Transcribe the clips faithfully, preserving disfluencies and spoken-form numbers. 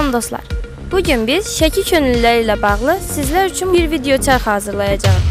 Salam dostlar. Bugün biz Şəki könüllüləri ilə bağlı sizlər üçün bir video çarx hazırlayacağıq.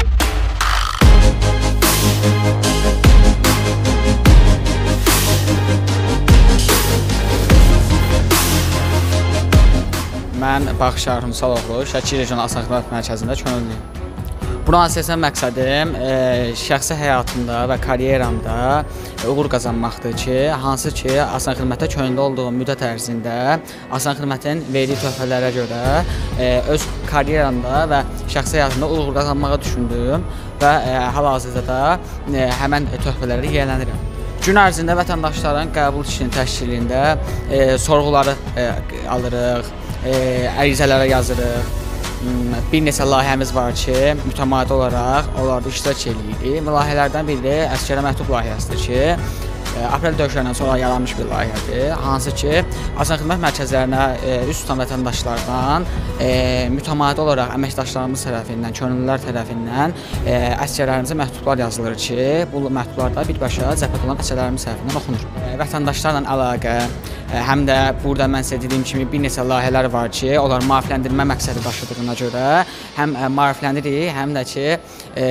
Mən Baxışar Rusaloğlu, Şəki Regional Asan Xidmət Mərkəzində könüllüyüm. Buna səslənən məqsədim e, şəxsi həyatımda və karyeramda uğur qazanmaqdır ki, hansı ki, Asan Xidmətə könüllü olduğum müddət ərzində Asan Xidmətin verdiyi töhfələrə görə e, öz karyeramda və şəxsi həyatımda uğur qazanmağı düşündüm və e, hal-hazırda da e, həmən töhfələri yiyələnirəm. Gün ərzində vətəndaşların qəbul işinin təşkilində e, sorğuları e, alırıq, e, ərizələrə yazırıq. Bir neçə layihəmiz var ki, mütəmadi olaraq onlarda iştirak edirik. Bu layihələrdən biri Əsgərə məktub layihəsidir ki, aprel döyüşlərindən sonra yaranmış bir layihədir. Hansı ki, Asan Xidmət mərkəzlərinə üst tutan vətəndaşlardan e, mütəmadi olaraq əməkdaşlarımız tərəfindən, könüllülər tərəfindən e, əsgərlərimizə məktublar yazılır ki, bu məktublarda birbaşa zəhmət olan əsgərlərimiz tərəfindən oxunur. E, vətəndaşlarla əlaqə, e, həm də burada mən sizə dediyim kimi bir neçə layihələr var ki, onlar maarifləndirmə məqsədi daşıdığına görə həm maariflənirik, həm də ki, e,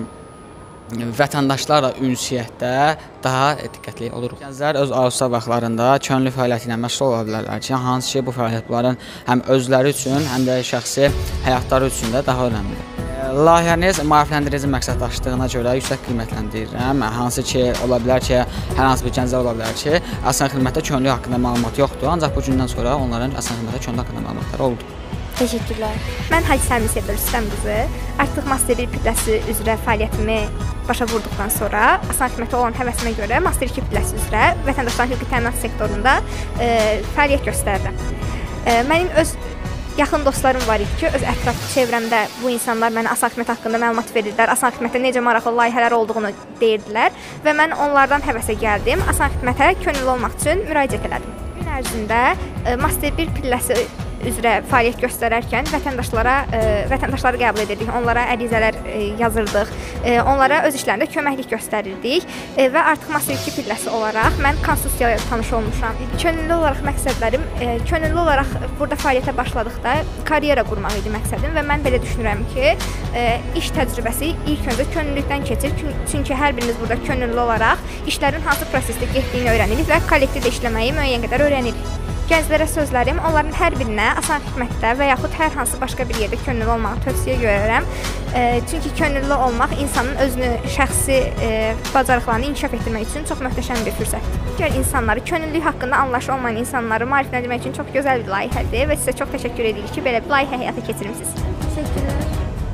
vətəndaşlarla ünsiyyətdə daha diqqətli oluruq. Gənclər öz arzusu vaxtlarında könüllü fəaliyyəti ilə məşğul ola bilərlər ki, hansı ki, bu fəaliyyət bunların həm özləri üçün, həm də şəxsi həyatları üçün də daha önəmlidir. Layihəniz maarifləndirici məqsəd daşıdığına görə yüksək qiymətləndirirəm. Hansı ki, ola bilər ki, hər hansı bir gənclər ola bilər ki, Asan Xidmətdə könüllü haqqında məlumat yoxdur, ancaq bu gündən sonra onların Asan Xidmətdə könüllü haqqında məlumatları oldu. Təşəkkürlər. Mən Hadisə Əmisiyyədə Rüstəm qızı. Artıq Master bir pilləsi üzrə fəaliyyətimi başa vurduqdan sonra Asan Xidmətə olan həvəsimə görə Master iki pilləsi üzrə vətəndaşların hüquqi təminat sektorunda e, fəaliyyət göstərirəm. E, mənim öz yaxın dostlarım var idi ki, öz ətraf çevrəmdə bu insanlar mənə Asan Xidmət haqqında məlumat verirdilər, Asan Xidmətdə necə maraqlı layihələr olduğunu deyirdilər və mən onlardan həvəsə gəldim. Asan Xidmətə könüllü olmaq üçün müraciət elədim. Gün ərzində e, Master bir pilləsi üzrə fəaliyyət göstərərkən vətəndaşlara e, vətəndaşları qəbul edirdik, onlara ərizələr e, yazırdıq, e, onlara öz işlərində köməklik göstərirdik e, və artıq Master iki pilləsi olaraq mən konstitusiya ilə tanış olmuşam. Könüllü olaraq məqsədlərim, e, könüllü olaraq burada fəaliyyətə başladıqda karyera qurmaq idi məqsədim və mən belə düşünürəm ki, e, iş təcrübəsi ilk öncə könüllülükdən keçir, çünki hər birimiz burada könüllü olaraq işlərin hansı prosesdə getdiyini öyrənirik və kollektivdə işləməyi müəyyən qədər öyrənirik. Gənclərə sözlərim, onların hər birinə Asan Xidmətdə və yaxud hər hansı başqa bir yerdə könüllü olmağı tövsiyə görərəm. E, çünki könüllü olmaq insanın özünü, şəxsi e, bacarıqlarını inkişaf etdirmək üçün çox möhtəşəm bir fürsətdir. Digər insanları, könüllülük haqqında anlayışı olmayan insanları maarifləndirmək üçün çox gözəl bir layihədir və sizə çox təşəkkür edirik ki, belə bir layihə həyata keçirmisiniz. Təşəkkürlər.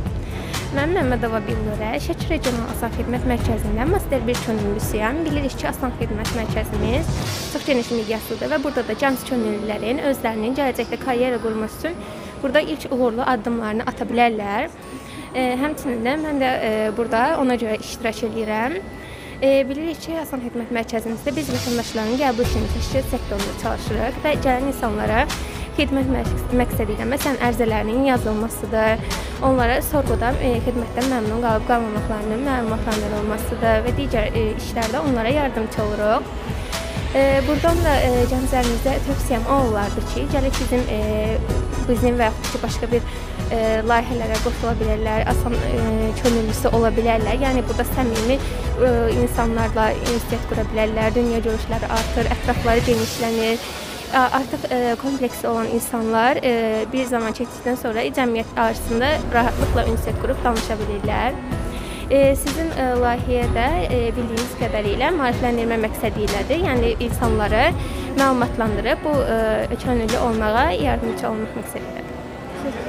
Mən Məmmədova Billurə, Şəki Regional Asan Xidmət Mərkəzində Master bir könüllüsüyəm. Bilirik ki, Asan Xidmət Mərkəzimiz çox geniş miqyaslıdır və burada da gənc könüllülərin özlərinin gələcəkdə karyera qurması üçün burada ilk uğurlu addımlarını ata bilərlər. E, həmçinin də mən də e, burada ona görə iştirak edirəm. E, bilirik ki, Asan Xidmət Mərkəzimizdə biz vətəndaşların qəbul işinin təşkil sektorunda çalışırıq və gələn insanlara xidmət məqsədi ilə, məsələn, ərizələrinin yazılmasıdır, onlara sorğuda e, xidmətdən məmnun qalıb qalmamaqlarının məlumatlandırılmasıdır və digər e, işlərdə onlara yardımcı oluruq. E, buradan da e, gənclərimizə tövsiyəm o olardı ki, gəlib bizim, e, bizim və yaxud ki, başqa bir e, layihələrə qoşula bilərlər, asan e, könüllüsü ola bilərlər. Yəni, burada səmimi e, insanlarla ünsiyyət qura bilərlər, dünya görüşləri artır, ətrafları genişlənir. Artıq e, kompleksi olan insanlar e, bir zaman keçdikdən sonra cəmiyyət arasında rahatlıqla ünsiyyət qurub danışa bilirlər. E, sizin e, layihədə e, bildiyiniz qədərilə maarifləndirmə məqsədi ilədir. Yəni insanları məlumatlandırıb bu e, könüllü olmağa yardımcı olmaq məqsədidir.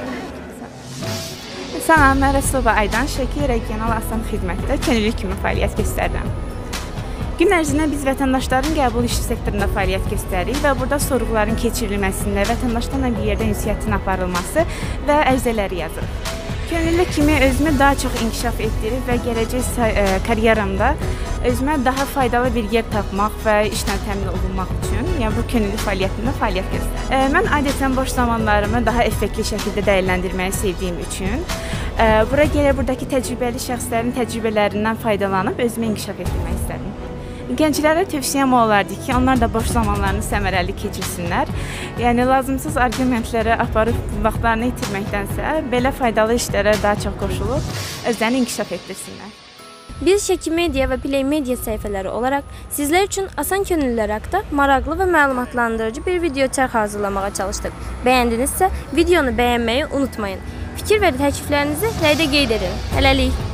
Salam, mən Rəsulova Aydan, Şəki Regional Asan Xidmətdə könüllü kimi fəaliyyət göstərirəm. Gün ərzində biz vətəndaşların qəbul işi sektorunda fəaliyyət göstəririk və burada sorğuların keçirilməsində, vətəndaşlarla bir yerdə ünsiyyətin aparılması və ərizələri yazırıq. Könüllü kimi özümü daha çox inkişaf etdirib və gələcək karyeramda özümə daha faydalı bir yer tapmaq və işlə təmin olunmaq üçün, yəni bu könüllü fəaliyyətimdə fəaliyyət göstərirəm. Mən adətən boş zamanlarımı daha effektli şəkildə dəyərləndirməyi sevdiyim üçün bura gələ buradakı təcrübəli şəxslərin təcrübələrindən faydalanıb özümü inkişaf etdirmək istədim. Gənclərə tövsiyəm olardı ki, onlar da boş zamanlarını səmərəli keçirsinlər. Yəni lazımsız arqumentlərə aparıb vaxtlarını itirməkdənsə, belə faydalı işlərə daha çox qoşulub özlərini inkişaf etdirsinlər. Biz Şəki Media və Play Media səhifələri olaraq sizlər üçün asan könüllülər haqqında maraqlı və məlumatlandırıcı bir video çərx hazırlamağa çalışdıq. Bəyəndinizsə videonu bəyənməyi unutmayın. Fikir və təkliflərinizi rəydə qeyd edin. Hələlik.